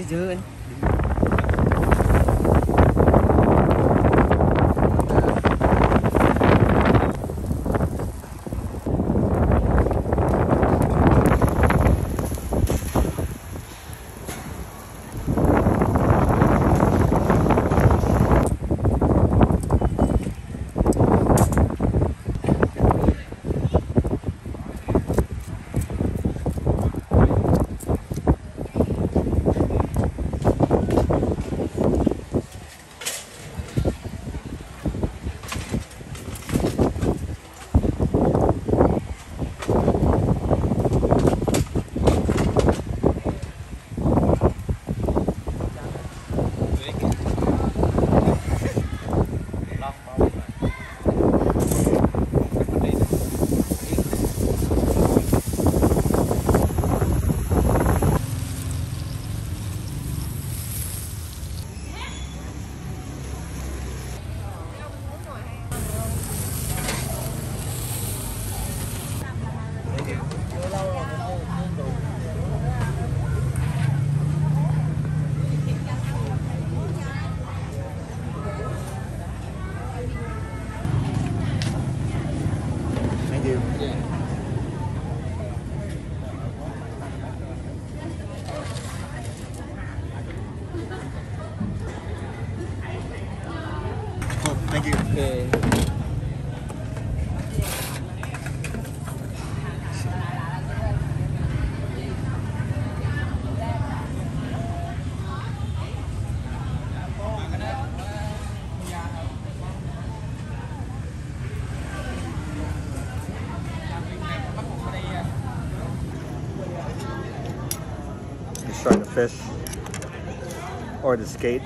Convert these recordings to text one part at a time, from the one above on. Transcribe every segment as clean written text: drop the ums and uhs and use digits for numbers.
dơ anh. Thank you. Okay. Just trying the fish or the skate.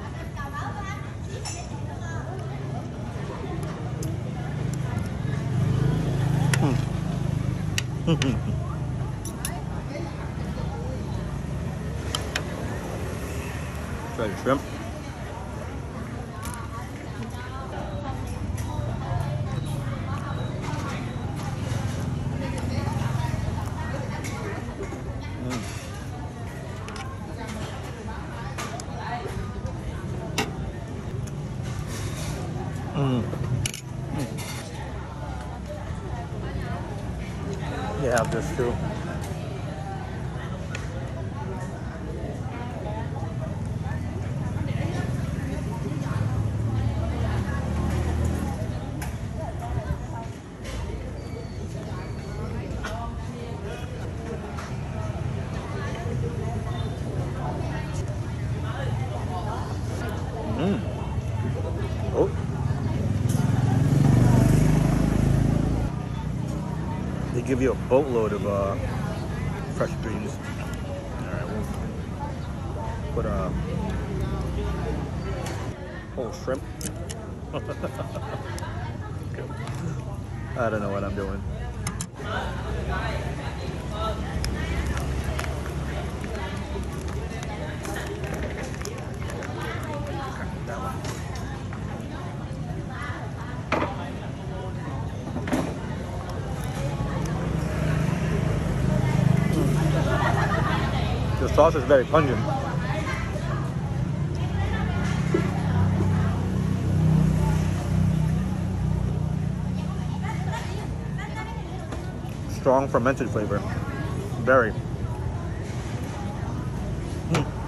Try the shrimp. Yeah, have this too. Oh. They give you a boatload of fresh greens. All right, we'll put a whole shrimp. I don't know what I'm doing. The sauce is very pungent. Strong fermented flavor. Very.